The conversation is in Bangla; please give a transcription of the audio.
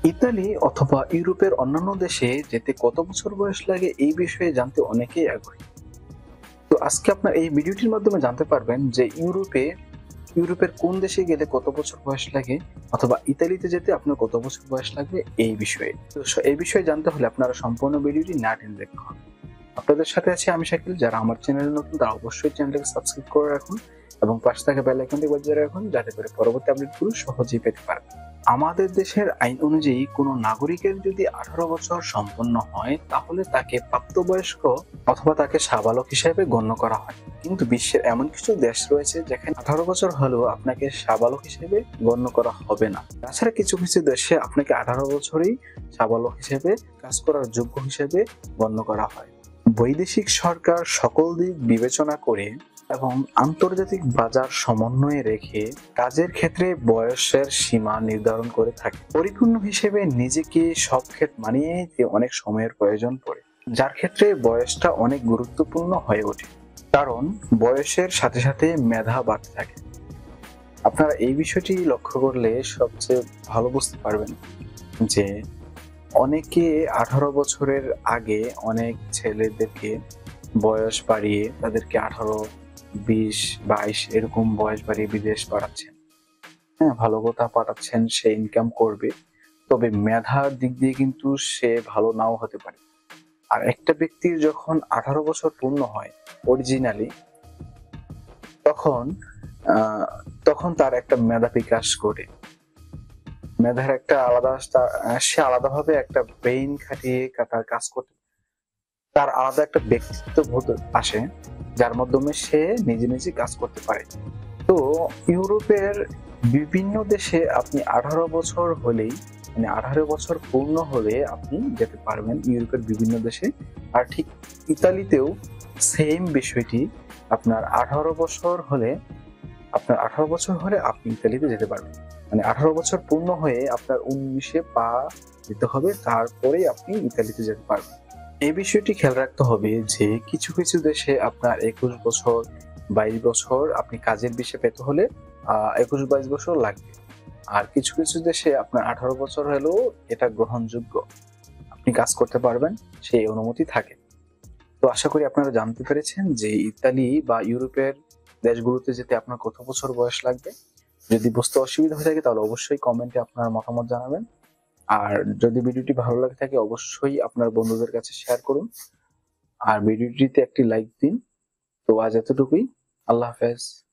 ইতালি অথবা ইউরোপের অন্যান্য দেশে যেতে কত বছর বয়স লাগে এই বিষয়ে জানতে অনেকেই আগ্রহী। তো আজকে আপনার এই ভিডিওটির মাধ্যমে জানতে পারবেন যে ইউরোপের কোন দেশে গেলে কত বছর বয়স লাগে, অথবা ইতালিতে যেতে আপনার কত বছর বয়স লাগবে এই বিষয়ে। তো এই বিষয়ে জানতে হলে আপনারা সম্পূর্ণ ভিডিওটি না টেনে দেখতে হবে। আপনাদের সাথে আছি আমি শাকিল। যারা আমার চ্যানেলে নতুন তারা অবশ্যই চ্যানেলটাকে সাবস্ক্রাইব করে রাখুন এবং পাশে থাকা বেল আইকনটি বাজিয়ে রাখুন, যাতে করে পরবর্তী আপডেটগুলো সহজেই পেতে পারবেন। আমাদের দেশের আইন অনুযায়ী কোনো নাগরিকের যদি 18 বছর সম্পন্ন হয় তাহলে তাকে প্রাপ্তবয়স্ক অথবা তাকে সাবালক হিসেবে গণ্য করা হয়। কিন্তু বিশ্বের এমন কিছু দেশ রয়েছে যেখানে 18 বছর হলেও আপনাকে সাবালক হিসেবে গণ্য করা হবে না। তাছাড়া কিছু কিছু দেশে আপনাকে 18 বছরেই সাবালক হিসেবে কাজ করার যোগ্য হিসেবে গণ্য করা হয়। বৈদেশিক সরকার সকল দিক বিবেচনা করে এবং আন্তর্জাতিক বাজার সমন্বয়ে রেখে কাজের ক্ষেত্রে বয়সের সীমা নির্ধারণ করে থাকে। পরিপূর্ণ হিসেবে নিজেকে সব ক্ষেত্রে মানিয়ে নিতে অনেক সময়ের প্রয়োজন পড়ে, যার ক্ষেত্রে বয়সটা অনেক গুরুত্বপূর্ণ হয়ে ওঠে। কারণ বয়সের সাথে সাথে মেধা বাড়তে থাকে। আপনারা এই বিষয়টি লক্ষ্য করলে সবচেয়ে ভালো বুঝতে পারবেন যে অনেকে 18 বছরের আগে অনেক ছেলেদেরকে বয়স বাড়িয়ে তাদেরকে 18, 20, 22 এরকম বয়স বাড়িয়ে বিদেশ পাঠাচ্ছেন। হ্যাঁ, ভালো কথা পাঠাচ্ছেন, সে ইনকাম করবে, তবে মেধার দিক দিয়ে কিন্তু সে ভালো নাও হতে পারে। আর একটা ব্যক্তির যখন 18 বছর পূর্ণ হয় অরিজিনালি, তখন তখন তার একটা মেধা বিকাশ ঘটে। মেধার একটা আলাদা সে আলাদাভাবে একটা ব্রেইন খাটিয়ে তার কাজ করতে, তার আলাদা একটা ব্যক্তিত্ব বোধ আসে, যার মাধ্যমে সে নিজে নিজে কাজ করতে পারে। তো ইউরোপের বিভিন্ন দেশে আপনি 18 বছর হলেই, মানে 18 বছর পূর্ণ হলে আপনি যেতে পারবেন ইউরোপের বিভিন্ন দেশে। আর ঠিক ইতালিতেও সেম বিষয়টি, আপনার 18 বছর হলে আপনি ইতালিতে যেতে পারবেন। মানে 18 বছর পূর্ণ হয়ে আপনার 19-এ পা দিতে হবে, তারপরেই আপনি ইতালিতে যেতে পারবেন। এই বিষয়টি খেয়াল রাখতে হবে যে কিছু কিছু দেশে আপনার 21 বছর, 22 বছর আপনি কাজের বিষয়ে পেতে হলে 21-22 বছর লাগবে। আর কিছু কিছু দেশে আপনার 18 বছর হলেও এটা গ্রহণযোগ্য, আপনি কাজ করতে পারবেন, সেই অনুমতি থাকে। তো আশা করি আপনারা জানতে পেরেছেন যে ইতালি বা ইউরোপের দেশগুলোতে যেতে আপনার কত বছর বয়স লাগবে। যদি বুঝতে অসুবিধা হয়ে থাকে তাহলে অবশ্যই কমেন্টে আপনার মতামত জানাবেন। আর যদি ভিডিওটি ভালো লাগে থাকে অবশ্যই আপনার বন্ধুদের কাছে শেয়ার করুন, আর ভিডিওটিতে একটি লাইক দিন। তো আজ এতটুকুই। আল্লাহ হাফেজ।